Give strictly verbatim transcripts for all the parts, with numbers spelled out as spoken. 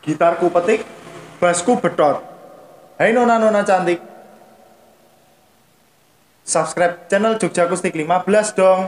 gitarku petik, bassku betot. Hai nona-nona cantik, subscribe channel Jogja Akustik lima belas dong.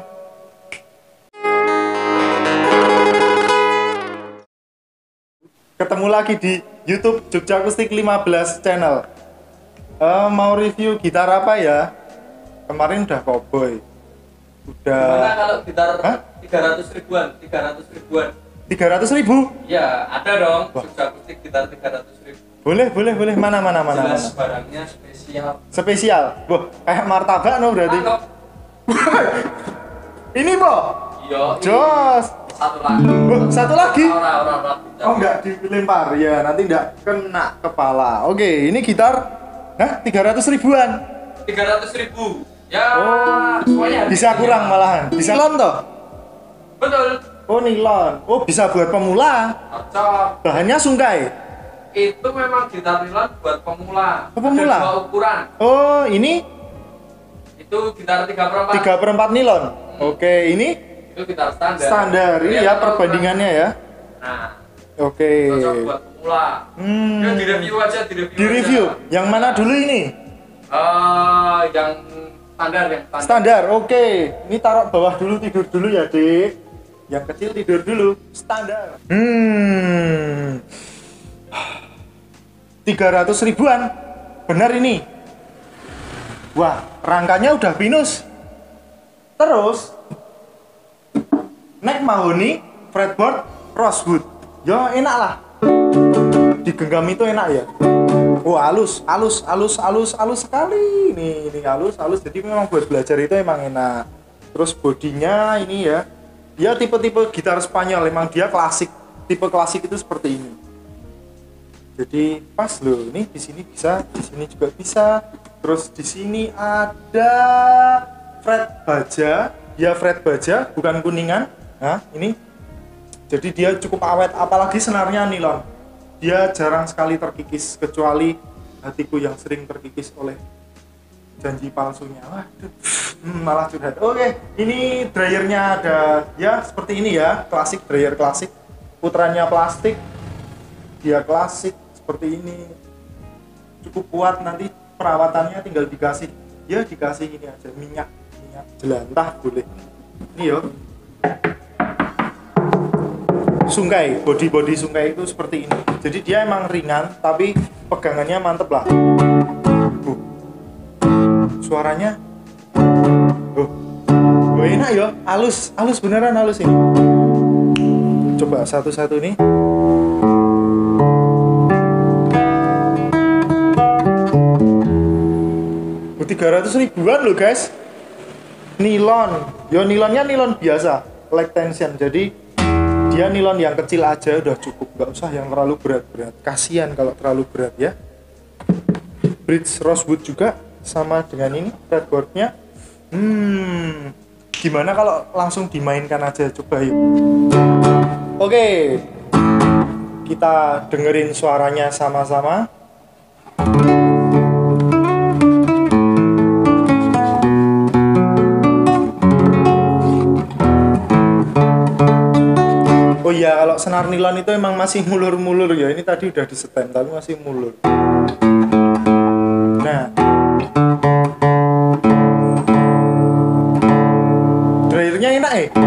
Ketemu lagi di YouTube Jogja Akustik lima belas channel. Uh, mau review gitar apa ya? Kemarin udah cowboy. Udah. Gimana kalau gitar Hah? tiga ratus ribuan? tiga ratus ribuan. tiga ratus ribu? Ya, ada dong. Wah. Jogja Akustik gitar tiga ratus ribu. Boleh, boleh, boleh. Mana, mana, mana, Jelas mana. barangnya spesial. Spesial. Wah, kayak martabak no berarti. Mantap. Ini po. Iya. Jos. Satu lagi. Wah, satu lagi. Ora, ora, ora. Oh, enggak dilempar ya, nanti enggak kena kepala. Oke, ini gitar hah tiga ratus ribuan. tiga ratus ribu. Ya, Oh, semuanya bisa harganya. kurang malahan. Bisa nilon toh? Betul. Oh, nilon. Oh, bisa buat pemula. Cocok. Bahannya sungkai. Itu memang gitar nilon buat pemula. Oh, pemula? Ada dua ukuran. Oh, ini Itu gitar tiga per empat. tiga per empat nilon. Oke, ini Itu gitar standar. standar. Ini ya perbandingannya ya. Nah, Oke. cocok buat pemula. Hmm. Ya, di review aja, di review. Di review. aja. Yang mana dulu ini? Eh, yang standar yang standar. Standar. Oke. Ini taruh bawah dulu, tidur dulu ya, Dik. Yang kecil tidur dulu. Standar. Hmm. tiga ratus ribuan. Benar ini. Wah, rangkanya udah pinus. Terus neck mahoni, fretboard, rosewood. Ya enak lah. Digenggam itu enak ya. Oh, halus, halus, halus, halus, halus sekali. Ini, ini halus, halus. Jadi memang buat belajar itu emang enak. Terus bodinya ini ya. Dia tipe-tipe gitar Spanyol, emang dia klasik. Tipe klasik itu seperti ini. Jadi pas loh. Ini di sini bisa, di sini juga bisa. Terus di sini ada fret baja. Dia fret baja, bukan kuningan. Nah, ini. Jadi dia cukup awet, apalagi senarnya nilon. Dia jarang sekali terkikis, kecuali hatiku yang sering terkikis oleh janji palsunya. Waduh, hmm, malah curhat. Oke, ini dryernya ada ya seperti ini ya, klasik, dryer klasik. Putrannya plastik, dia klasik seperti ini. Cukup kuat, nanti perawatannya tinggal dikasih, ya dikasih ini aja, minyak, minyak jelantah boleh. Ini yo. Sungkai, body-body sungkai itu seperti ini. Jadi dia emang ringan, tapi pegangannya mantep lah. Uh. Suaranya, uh. Oh, enak ya, halus, halus beneran halus ini. Coba satu-satu nih. Oh, tiga ratus ribuan loh guys. Nilon, yo nilonnya nilon biasa, leg tension. Jadi dia nilon yang kecil aja udah cukup, nggak usah yang terlalu berat-berat. Kasihan kalau terlalu berat ya. Bridge rosewood juga sama dengan ini fretboardnya. Hmm, gimana kalau langsung dimainkan aja, coba yuk. Oke, kita dengerin suaranya sama-sama. Oh iya, kalau senar nilon itu emang masih mulur-mulur ya. Ini tadi udah disetem tapi masih mulur. Nah, dryernya enak eh.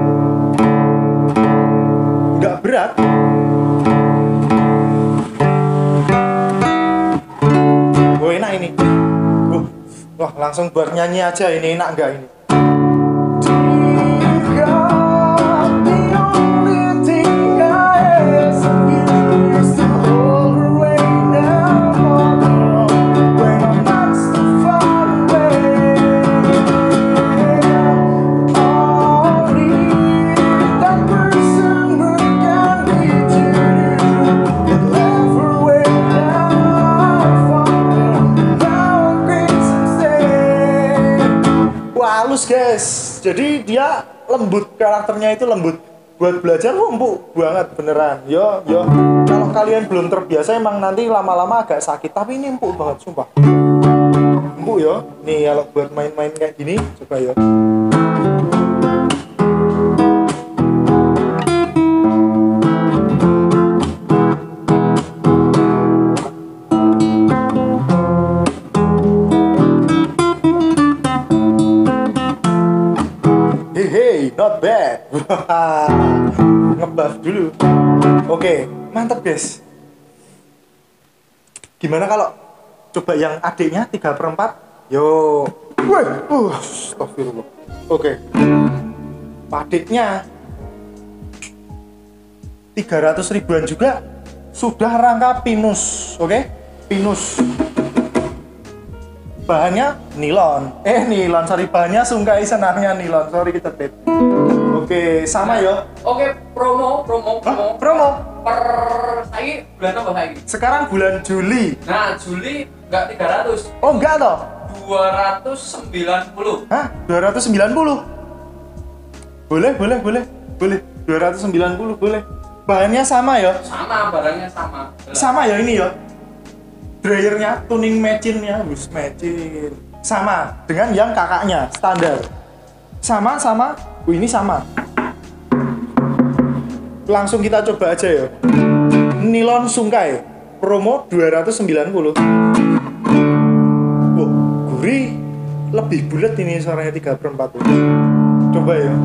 Nggak berat. Oh enak ini. Uh, wah langsung buat nyanyi aja ini, enak nggak ini? Halus guys, jadi dia lembut, karakternya itu lembut. Buat belajar empuk banget beneran. Yo yo, kalau kalian belum terbiasa emang nanti lama-lama agak sakit, tapi ini empuk banget sumpah. Empuk yo. Nih kalau buat main-main kayak gini, coba yo. ngebuff dulu. Oke, mantep guys. Gimana kalau coba yang adiknya tiga per empat? Yo, wih, uh, astagfirullah. Oke, adiknya tiga ratus ribuan juga sudah rangka pinus. Oke, pinus. Bahannya nilon, eh nilon, sorry, bahannya sungkai, senarnya nilon, sorry kita tet. Oke, sama ya. Oke, promo, promo, promo. Hah, promo. Per saya bulan apa saya? Sekarang bulan Juli. Nah, Juli nggak tiga ratus. Oh enggak toh? dua ratus sembilan puluh. Hah? dua ratus sembilan puluh? Boleh, boleh, boleh. Boleh. dua ratus sembilan puluh boleh. Bahannya sama ya? Sama, barangnya sama. Jelas. Sama ya ini ya? Dryernya, tuning machine-nya, bus machine. Sama dengan yang kakaknya, standar. Sama, sama. Oh, ini sama. Langsung kita coba aja ya. Nilon sungkai, promo dua ratus sembilan puluh. Wah, gurih. Lebih bulat ini suaranya tiga per empat. Coba ya.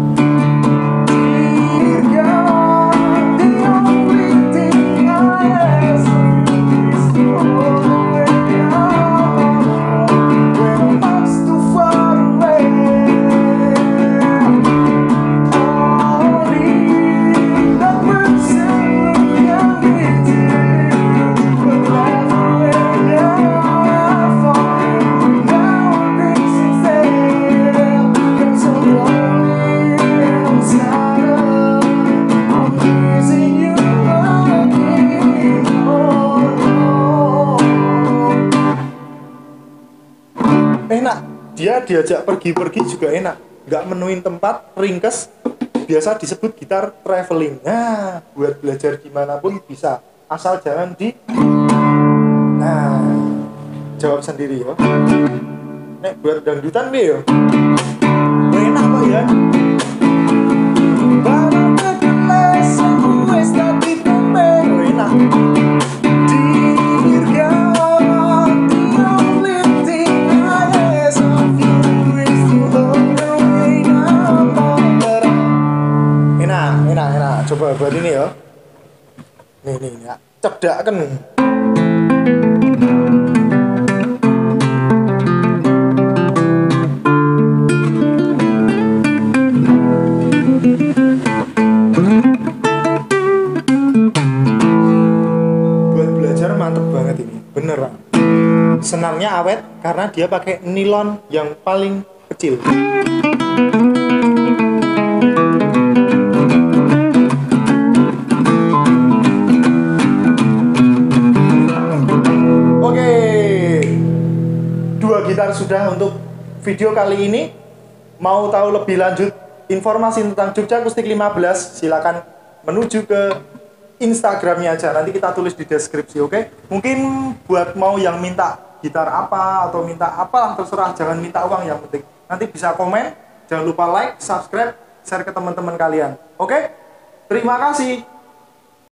Enak, dia diajak pergi-pergi juga enak, nggak menuin tempat, ringkes, biasa disebut gitar traveling. Nah, buat belajar dimanapun bisa, asal jangan di, nah, jawab sendiri ya. Nek buat dangdutan nih ya, enak kok ya. Oh, enak. Coba buat ini ya. Nih nih ya. Cedak kan. Buat belajar mantep banget ini. Beneran. Senarnya awet karena dia pakai nilon yang paling kecil. Gitar sudah untuk video kali ini. Mau tahu lebih lanjut informasi tentang Jogja Akustik lima belas, silakan menuju ke Instagramnya aja, nanti kita tulis di deskripsi. Oke, okay? Mungkin buat mau yang minta gitar apa atau minta apa, terserah, jangan minta uang, yang penting nanti bisa komen. Jangan lupa like, subscribe, share ke teman-teman kalian. Oke, okay? Terima kasih.